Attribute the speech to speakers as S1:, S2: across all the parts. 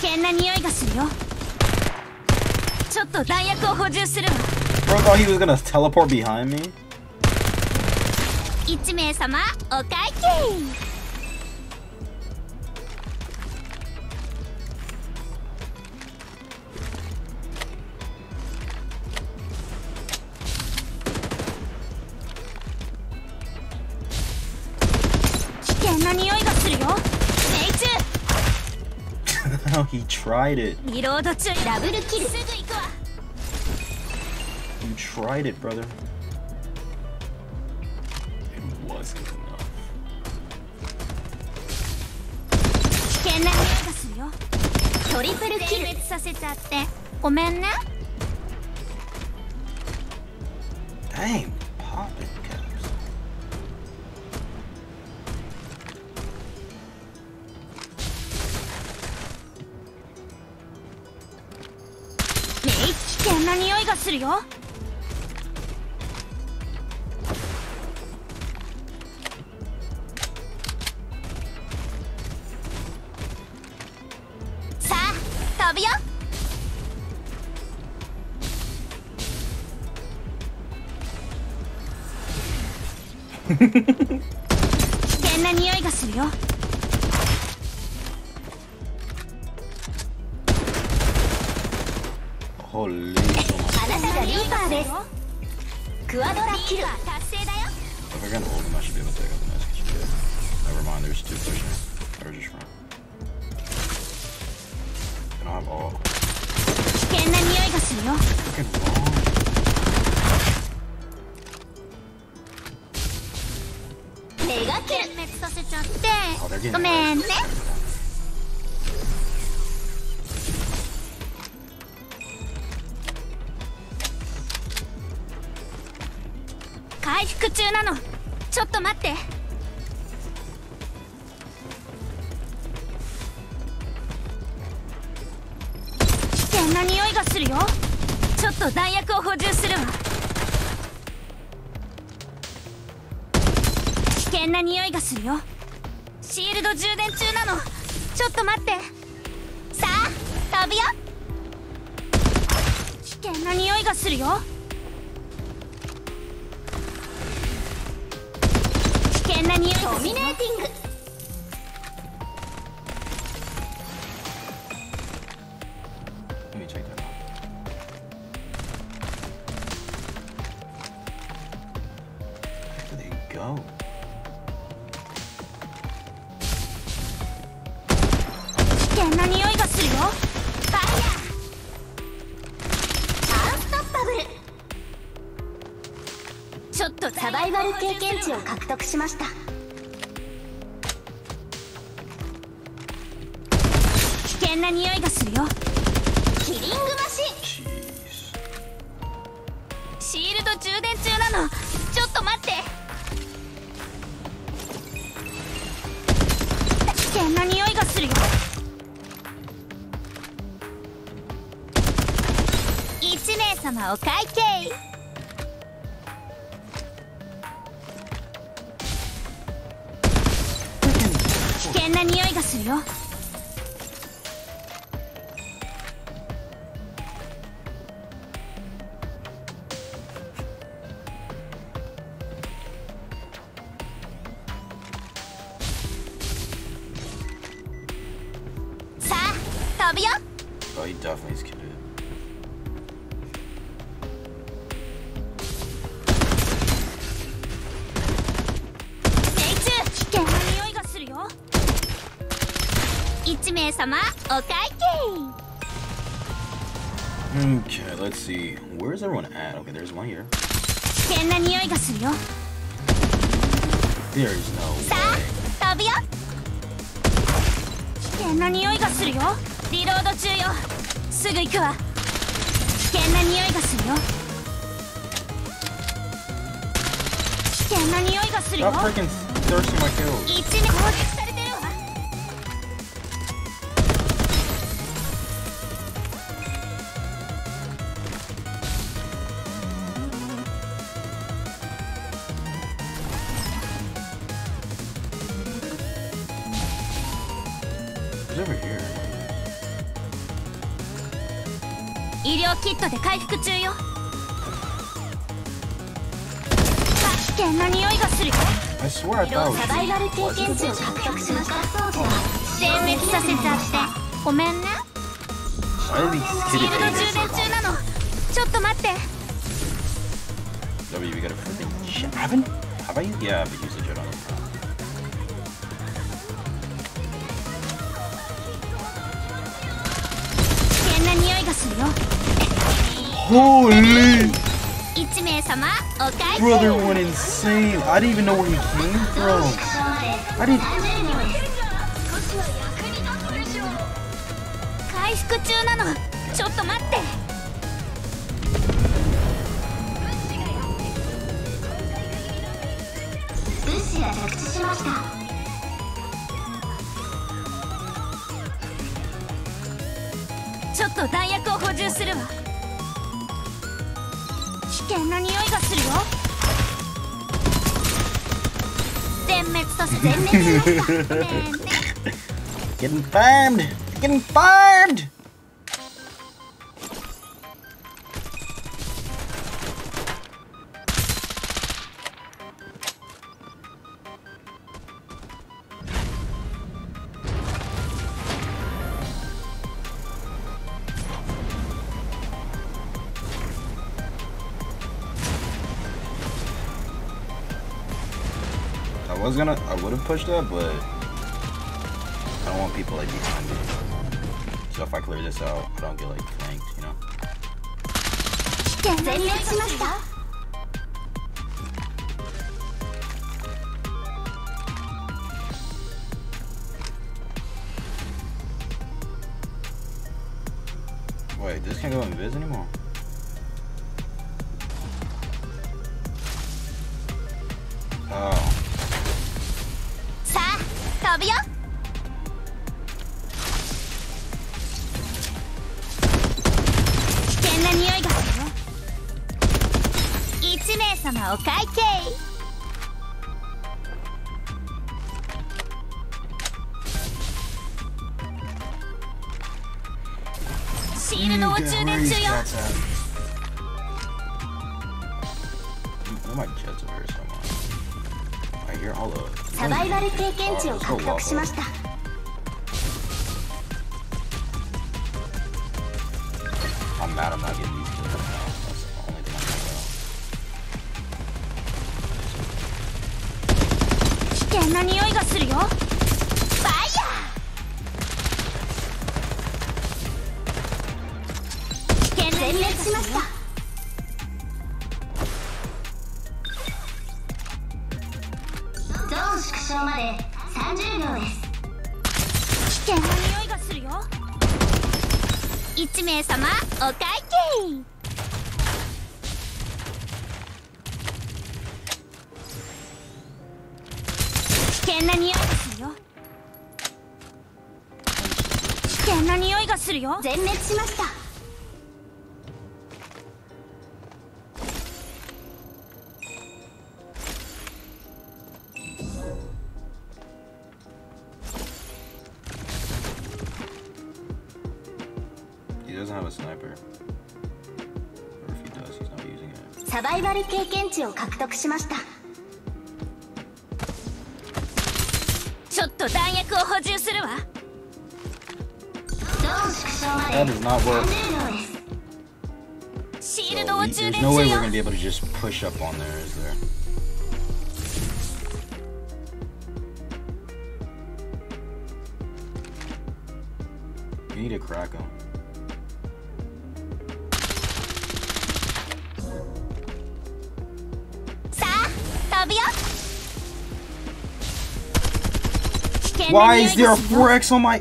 S1: 険な匂いがするよ。ちょっと弾薬を補充するわ。
S2: Bro thought he was gonna teleport behind me.
S1: 1名様お会計。危険な匂いがするよ。命中。
S2: Oh, he tried it.
S1: リロード中。ダブルキル。すぐ行くわ。
S2: You tried it, brother. It wasn't enough.
S1: 危険な匂いがするよ。トリプルキルさせちゃってごめんね。
S2: Dang, popping caps.
S1: 危険な匂いがするよ。さあ飛ぶよ。危険な匂いがするよ。
S2: Holy.
S1: あなたがリーパーです。クワドラキル達成だよ。
S2: If I got an ult him, I should be able to take out the message. Never mind, there's two pushing. Or just run. I don't have all.
S1: 危険な匂いがするよ。
S2: Fucking wrong.
S1: メガキル滅させちゃっ
S2: Oh, they're
S1: て
S2: getting
S1: ごめんね。 回復中なの。ちょっと待って。危険な匂いがするよ。ちょっと弾薬を補充するわ。危険な匂いがするよ。シールド充電中なの。ちょっと待って。さあ飛ぶよ。危険な匂いがするよ。 危険な匂い。ドミネーティング。
S2: Let me check that out. Where did they go?
S1: 危険な匂いがするよ。ファイヤー。アンストッパブル。ちょっとサバイバル経験値を獲得しました。危険な匂いがするよ。キリングマシン。
S2: Jeez.
S1: シールド充電中なの。ちょっと待って。危険な匂いがするよ。1名様お会計。 危険な匂いがするよ。さあ飛ぶよ。
S2: Oh, he definitely is kidding.
S1: 命中。危険な匂いがするよ。 1名様お会計。
S2: Okay, let's see. Where's everyone at? Okay, there's one here.
S1: 危険な匂いがするよ。
S2: There's no
S1: さ
S2: way.
S1: あ飛ぶよ。危険な匂いがするよ。リロード中よ。すぐ行くわ。危険な匂いがするよ。危険な匂いがするよ。
S2: Stop freaking thirsting my kills.
S1: 1名攻撃されてるわ。
S2: He's over here.
S1: 医療キットで回復中よ。危険な匂いがするよ。
S2: I swear I thought
S1: サバイバル経験値を獲得しました。全滅させちゃってごめんね。
S2: Why did he
S1: シー
S2: hit
S1: ルド
S2: it
S1: 充
S2: so
S1: 電中なの。ちょっと待って。
S2: W, we gotta freaking shit. Have I? Yeah, I've used the jet on it.
S1: 危険な匂いがするよ。
S2: Holy!
S1: 1名様お会計。
S2: Brother went insane. I didn't even know where he came from. I didn't.
S1: 回復中なの。ちょっと待って。物資が着地しました。ちょっと弾薬を補充するわ。危険な匂いがするよ。全滅と全滅しました。ごめんね。
S2: Getting farmed. Getting farmed. I would have pushed up, but I don't want people like behind me. So if I clear this out, I don't get like flanked, you know?
S1: 全滅しました。
S2: Wait, this can't go invis anymore? Oh.
S1: さあ飛ぶよ。危険な匂いがするよ。1名様お会計。シールドを充電中よ。
S2: My jets over here somewhere. I hear all the.
S1: サバイバル経験値を獲得しました。
S2: I'm mad I'm not getting these kills now. That's the only thing I'm mad about.
S1: 危険な匂いがするよ。ファイヤー。危険な匂いがしました。 ゾーン縮小まで30秒です。危険な匂いがするよ。1名様お会計。危険な匂いがするよ。危険な匂いがするよ。全滅しました。
S2: He doesn't have a sniper. Or if he does, he's not using it.
S1: サバイバル経験値を獲得しました。ちょっと弾薬を補充するわ。ゾーン縮小まで
S2: That does not work.
S1: 30秒です。シールドを
S2: So
S1: 充
S2: there's
S1: 電
S2: no
S1: 中
S2: way
S1: よ。
S2: we're gonna be able to just push up on there, is there? You need to crack him.
S1: さあ飛ぶよ。危険な
S2: Why
S1: 匂い
S2: is there
S1: が
S2: a
S1: するよ。
S2: 4x on my?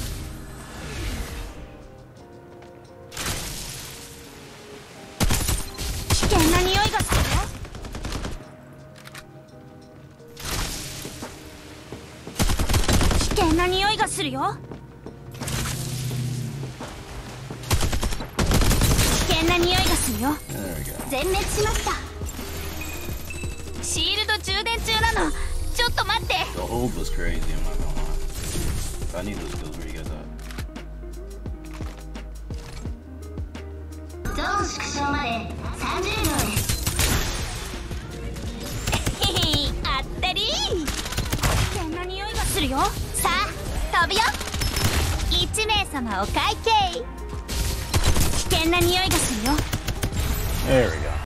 S1: 危険な匂いがするよ。危険な匂いがするよ。危険な匂いがするよ。
S2: There we go.
S1: 全滅しました。シールド充電中なの。ちょっと待って。
S2: The hold was crazy, I'm not gonna lie. I need those skills. Where you guys at?
S1: ーン縮小まで30秒です。あったり危険な匂いがするよ。さあ飛ぶよ。1名様お会計。危険な匂いがするよ。
S2: There we go.